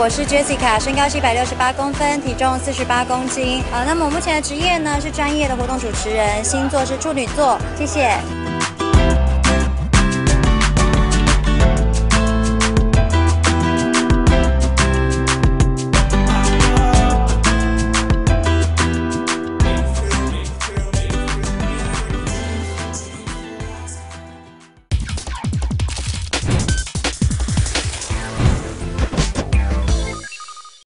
我是 Jessica， 身高是168公分，体重48公斤。那么我目前的职业呢是专业的活动主持人，星座是处女座。谢谢。